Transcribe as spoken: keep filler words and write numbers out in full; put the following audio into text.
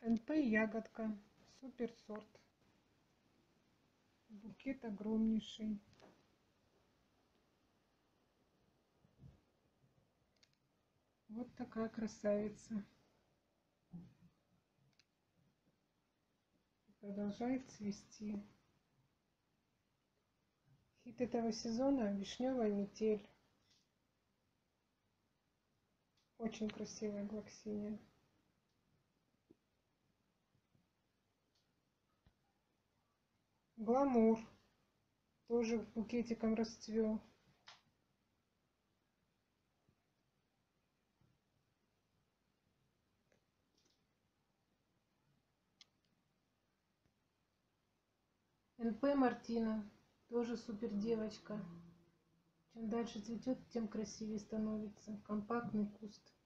эн пэ ягодка, супер сорт. Букет огромнейший. Вот такая красавица. Продолжает цвести. Хит этого сезона — вишневая метель. Очень красивая глоксиния. Гламур тоже букетиком расцвел. эн пэ Мартина тоже супер девочка. Чем дальше цветет, тем красивее становится. Компактный куст.